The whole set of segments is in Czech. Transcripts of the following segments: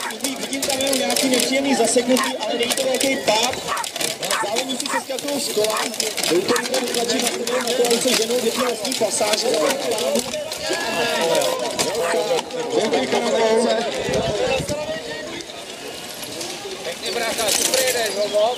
Vidím tam jenom nějaký nepříjemný zaseknutí, ale není to nějaký pád. Závodníci se skakují z kola, jdou to rychle vytlačit na to, aby se ženou dětí lesní pasáže. Dělka na kauze. Pěkně brácha, super jedeš, homo.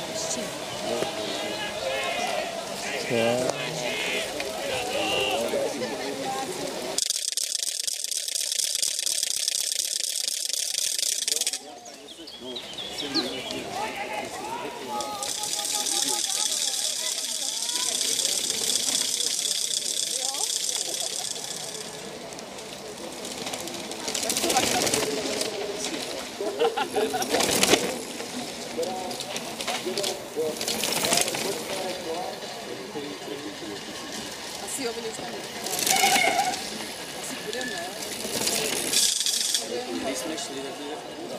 Asi jo, vydělám. Asi budeme, ne? Když jsme šli, tak je půda.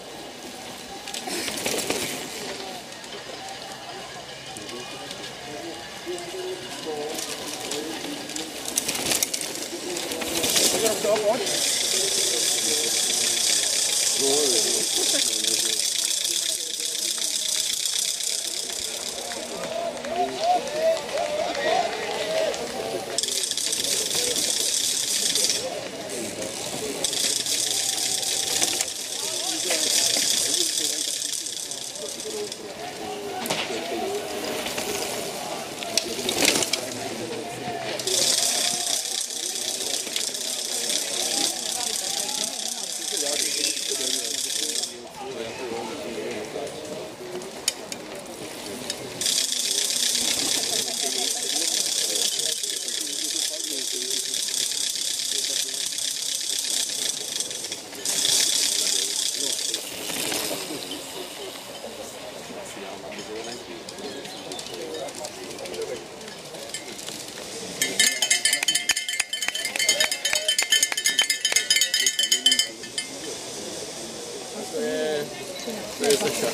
To je Saša.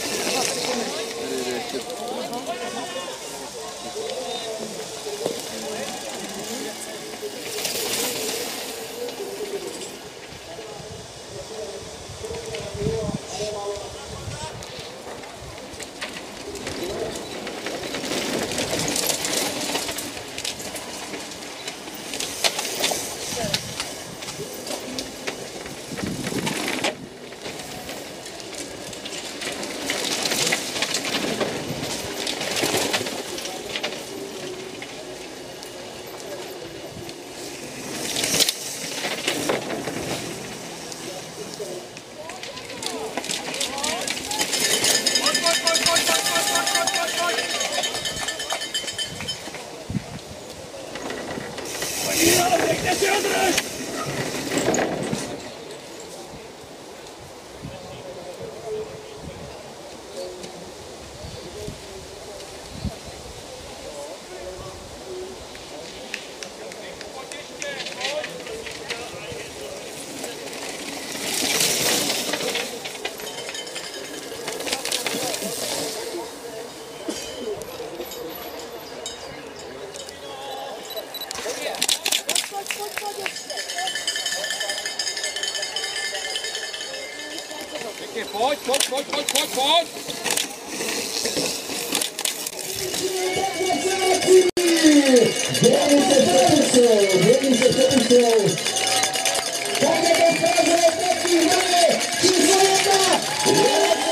Pojď. Vění se přepustil. Také dokázal taky hraje číslo 1.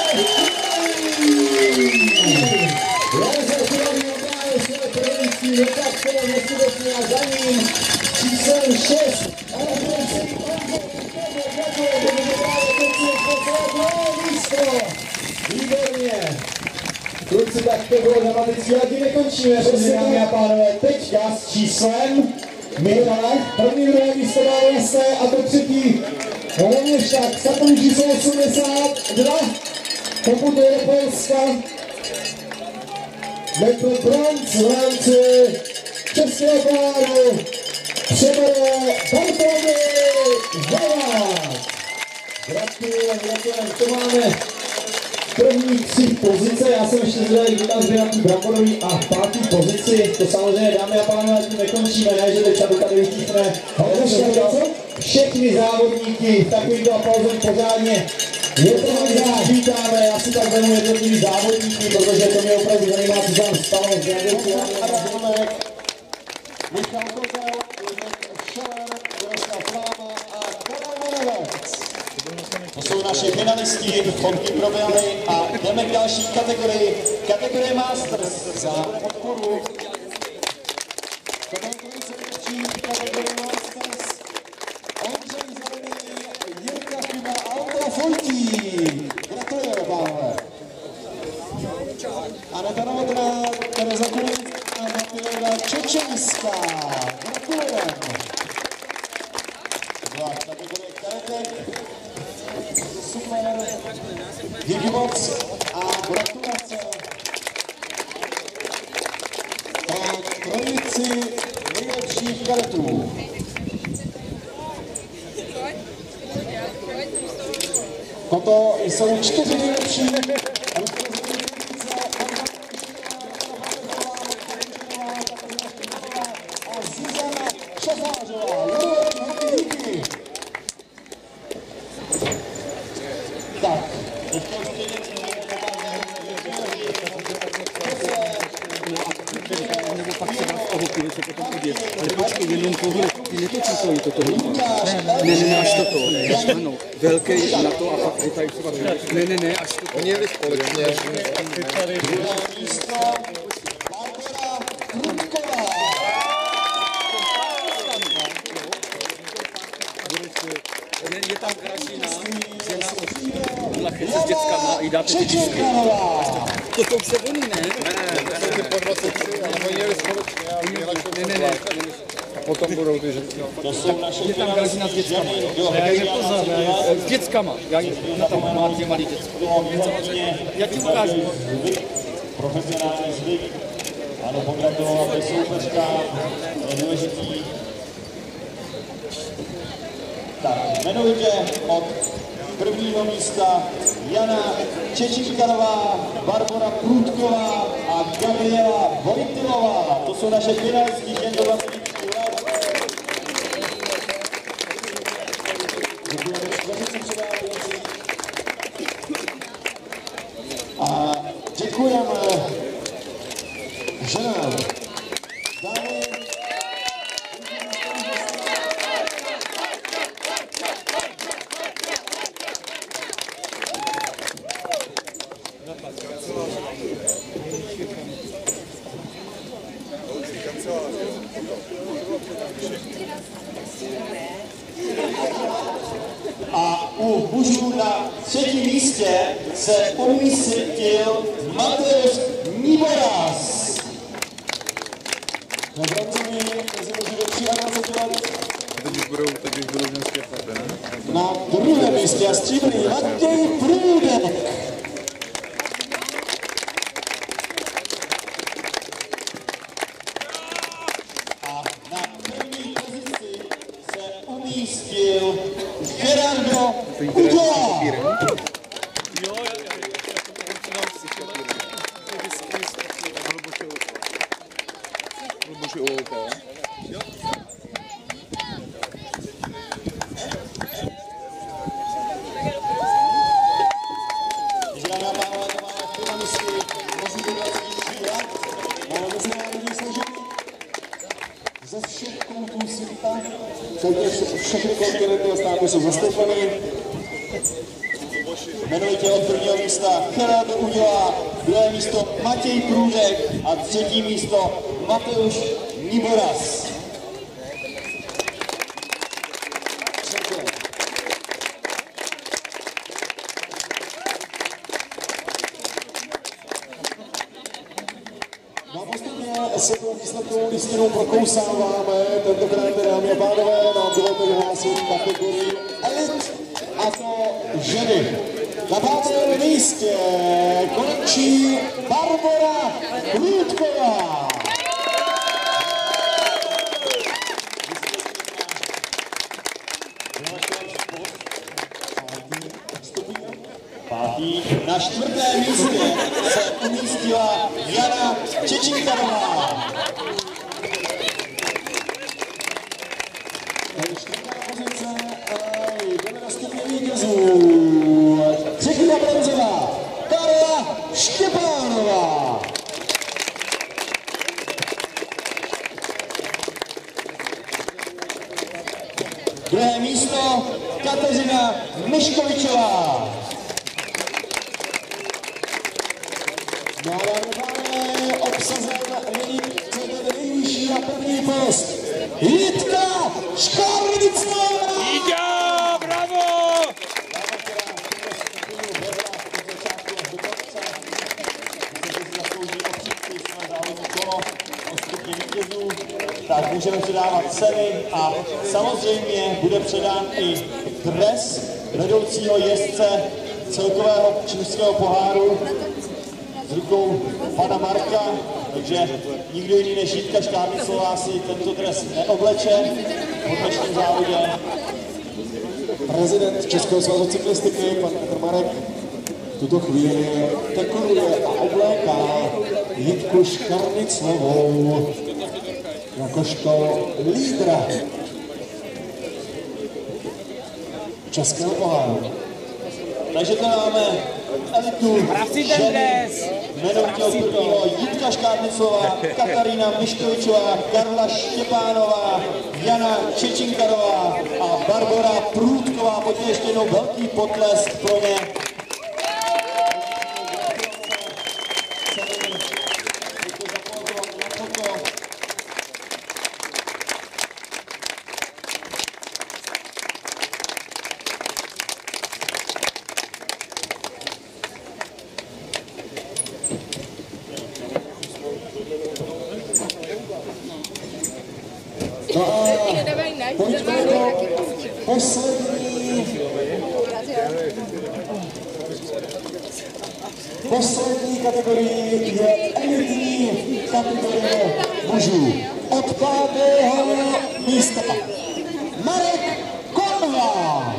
Lázar Chudavý obráje své prvnictví do kapsele nesudečně a za ním číslem 6. Výborně. Kluci, tak to bylo dramatické, ale tím nekončíme, přesně dámy a pánové, teďka s číslem Mirák, první druhé místo dál jasné a to třetí rovněž tak, startovní číslo 82, poputuje do Polska, metr bronz v rámci českého plánu, přebere Bartoloměj Zavák. Gratulujeme, to máme první 3 pozice, já jsem ještě zvědavý, kdy tam zběrám bramborový a v 5. pozici, to samozřejmě dámy a pánové, tím nekončíme, ne, že teď tady vytísne všechny závodníky takovýmto aplauzem pořádně Je to Honza, vítáme, já si tak vemu jednotlivý závodníky, protože to mě opravdu zajímá, co tam stalo s Jadělkou Adamek, Michal Kozel, Luděk Šelen, Jaroslav Láma a Karel Moravec. To jsou naši finalisti, fotky proběhly a jdeme k další kategorii, kategorie Masters za podporu. Kategorie Masters, Ondřej Zelený, Jirka Chyba a Ondra Fontík. Gratulujeme, pánové. Aneta Novotná, Tereza Kulinská a Matilda Čečenská. Gratulujeme. Byla kategorie karetek. Super, díky moc a gratulace pro trojici nejlepších karetů. Toto jsou 4 nejlepší. A Zuzana Šafářová. Díky. Tak, Nebo pak se vás toho pivu, co potom udět. Ale počkej, jenom tohle, ty netočí to tohle. Ne, až toto. Ano, velký na to a pak říkají třeba. Ne, až toto. Oni jeli společně. Je tam Krasina, žena byla chyce s dětskama a jí dáte ty disky. To už se voní, ne? Ne, jsou ty po 23, ale oni jeli společně a Ne. a potom budou ty ženské. to jsou naše Je tam Krasina s dětskama. S dětskama. Já tam mám 2 malý děcka. Já ti ukážu. Profesionální zvyk. Ano, pogratulovat je soupeřka, je důležitý. Tak, jmenovitě od prvního místa Jana Čečinkarová, Barbora Průdková a Gabriela Vojtilová. To jsou naše finalisti žen do 23 let. A děkujeme ženám. Dámy, a u mužů na 3. místě se umístil Mateusz Niboras. Na Francii mezi muži do 23 let. Teď už budou ženské chlapy, ne? Na 2. místě a stříbrný Matěj Průdek. A na 1. pozici se umístil Gerardo Udla. Dámy a pánové, to máme finalisty mezi 23 let. Máme mezinárodní složení ze všech koutů světa. Všechny kontinenty a státy jsou zastoupeny. Jmenovitě od 1. místa Gerardo Udla, 2. místo Matěj Průdek a 3. místo Mateusz Niboras. No a postupně se tou výsledkovou listinou prokousáváme, tentokrát, dámy a pánové, nám dovolte vyhlásit kategorii Elit, a to ženy. Na 5. místě končí Barbora Průdková. Pátý. Na 4. místě se umístila Jana Čečinkarová. To je 4. pozice a jdeme na stupně vítězů. tak můžeme předávat ceny a samozřejmě bude předán i dres vedoucího jezdce celkového českého poháru s rukou pana Marka, takže nikdo jiný než Jitka Škárnicová si tento dres neobleče po dnešním závodě. Prezident Českého svazu cyklistiky, pan Petr Marek, v tuto chvíli dekoruje a obléká Jitku Škarnicovou jakožto lídra českého poháru. Takže to máme elitu ženy, jmenovitého prvního Jitka Škárnicová, Katarína Miškovičová, Karla Štěpánová, Jana Čečinkarová a Barbora Průdková. Pojďme ještě jednou velký potlesk pro ně. No a pojďme do poslední kategorii je elitní kategorie mužů. Od 5. místa Marek Konva.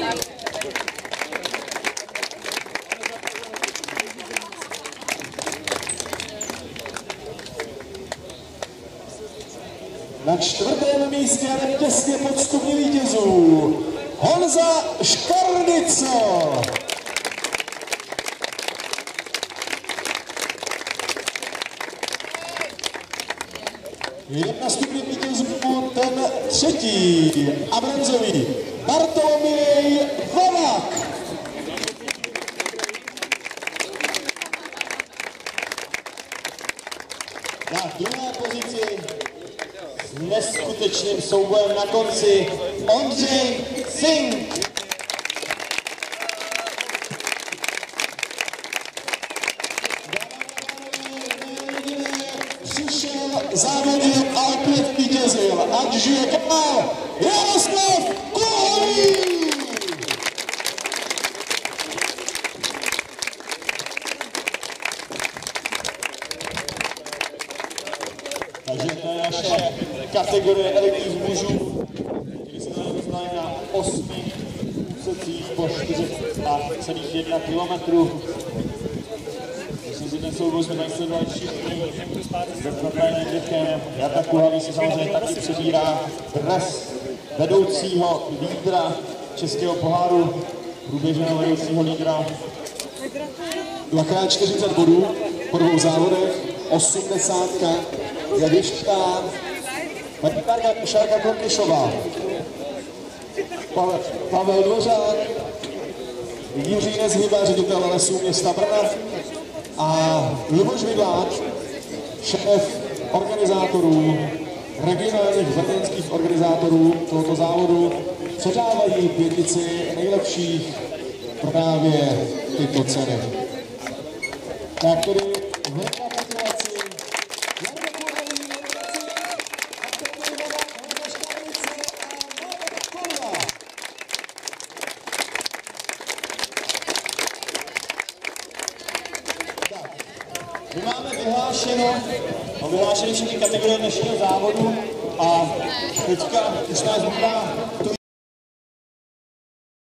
Na 4. místě, ale těsně pod stupni vítězů, Honza Škarnico. Jedna stupně vítězů, ten 3. a bronzový Bartoloměj Vavák. Na 2. pozici s neskutečným soubojem na konci Ondřej Singh. Přišel, závodil a opět vítězil. Ať žije král Jaroslav Kulový! Takže to je naše kategorie elitních mužů, kteří se tady doznají na 8 úsecích po 4,1 km. Myslím si, ten souboj jsme tady sledovali všichni. Zde s Natájem Dětkem. Jarda Kuhavý si samozřejmě taky přebírá dres vedoucího lídra českého poháru, průběžného vedoucího lídra. 2x40 bodů po 2 závodech, 80 Javiška, Šárka Konkyšová, Pavel Dvořák, Jiří Nezhyba, ředitel lesů města Brna a Luboš Vidláč, šéf organizátorů, regionálních brněnských organizátorů tohoto závodu, předávají 5 nejlepších právě tyto ceny. Tak tedy v rekapitulaci Jarda Kuhavý, Honza Škarnico a Marek Konva. Tak, my máme vyhlášeny všechny kategorie dnešního závodu a teďka už nás zbývá